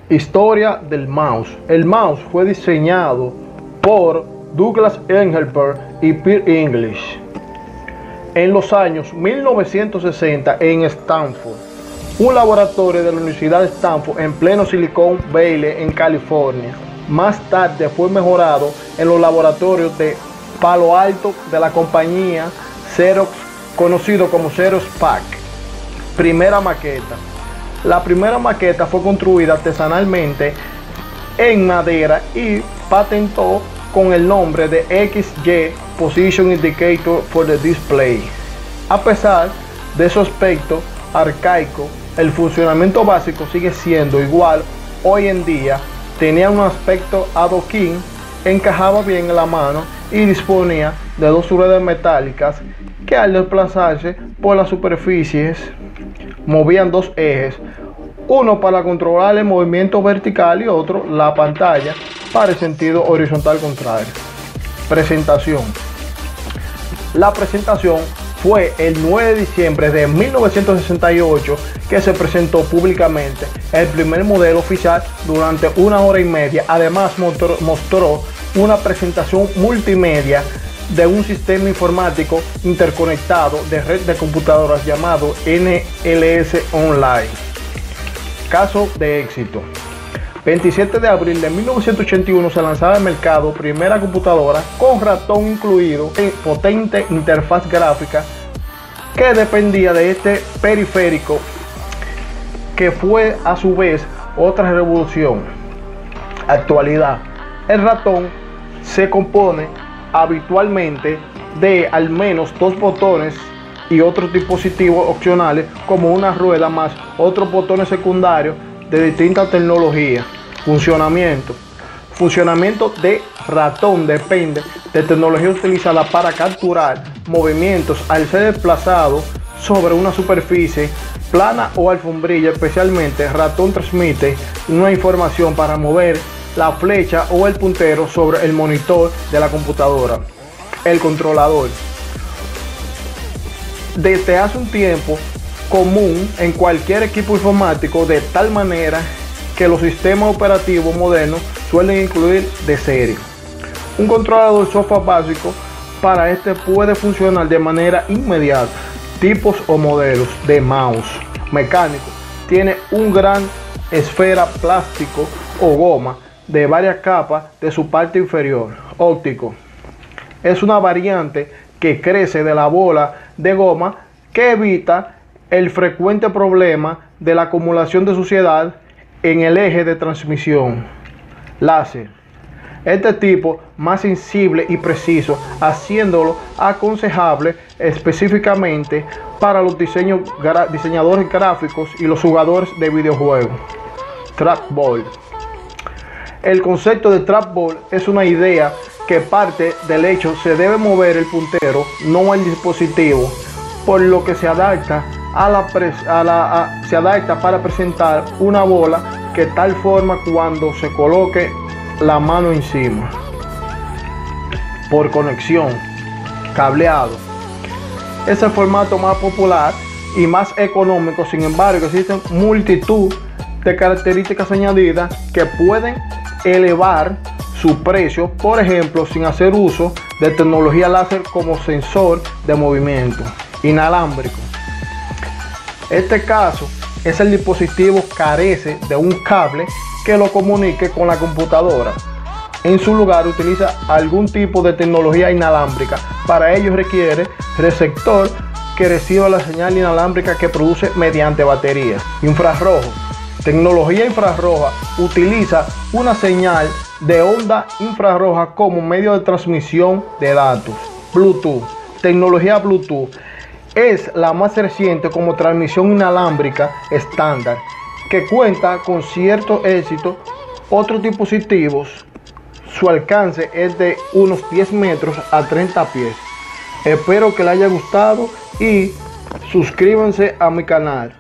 Historia del mouse. El mouse fue diseñado por Douglas Engelbart y Peter English en los años 1960 en Stanford, un laboratorio de la Universidad de Stanford en pleno Silicon Valley en California. Más tarde fue mejorado en los laboratorios de Palo Alto de la compañía Xerox, conocido como Xerox PAC. Primera maqueta. La primera maqueta fue construida artesanalmente en madera y patentó con el nombre de XY Position Indicator for the Display. A pesar de su aspecto arcaico, el funcionamiento básico sigue siendo igual hoy en día. Tenía un aspecto adoquín, encajaba bien en la mano y disponía de dos ruedas metálicas que al desplazarse por las superficies movían dos ejes, uno para controlar el movimiento vertical y otro la pantalla para el sentido horizontal contrario. Presentación. La presentación fue el 9 de diciembre de 1968 que se presentó públicamente el primer modelo oficial durante 1 hora y media. Además mostró una presentación multimedia de un sistema informático interconectado de red de computadoras llamado NLS Online. Caso de éxito. 27 de abril de 1981 se lanzaba al mercado primera computadora con ratón incluido en potente interfaz gráfica que dependía de este periférico, que fue a su vez otra revolución. Actualidad. El ratón se compone habitualmente de al menos dos botones y otros dispositivos opcionales como una rueda más otros botones secundarios de distintas tecnologías. Funcionamiento. Funcionamiento de ratón depende de tecnología utilizada para capturar movimientos al ser desplazado sobre una superficie plana o alfombrilla. Especialmente, el ratón transmite una información para mover la flecha o el puntero sobre el monitor de la computadora. El controlador. Desde hace un tiempo común en cualquier equipo informático, de tal manera que los sistemas operativos modernos suelen incluir de serie un controlador software básico. Para este puede funcionar de manera inmediata. Tipos o modelos de mouse. Mecánico. Tiene un gran esfera plástico o goma de varias capas de su parte inferior. Óptico. Es una variante que crece de la bola de goma que evita el frecuente problema de la acumulación de suciedad en el eje de transmisión. Láser. Este tipo más sensible y preciso, haciéndolo aconsejable específicamente para los diseñadores gráficos y los jugadores de videojuegos. Trackball. El concepto de trackball es una idea que parte del hecho se debe mover el puntero, no el dispositivo, por lo que se adapta para presentar una bola que tal forma cuando se coloque la mano encima. Por conexión. Cableado. Es el formato más popular y más económico. Sin embargo, existen multitud de características añadidas que pueden elevar su precio, por ejemplo, sin hacer uso de tecnología láser como sensor de movimiento. Inalámbrico. Este caso es el dispositivo carece de un cable que lo comunique con la computadora. En su lugar utiliza algún tipo de tecnología inalámbrica. Para ello requiere receptor que reciba la señal inalámbrica que produce mediante baterías. Infrarrojo. Tecnología infrarroja utiliza una señal de onda infrarroja como medio de transmisión de datos. Bluetooth. Tecnología Bluetooth es la más reciente como transmisión inalámbrica estándar, que cuenta con cierto éxito. Otros dispositivos, su alcance es de unos 10 metros a 30 pies. Espero que les haya gustado y suscríbanse a mi canal.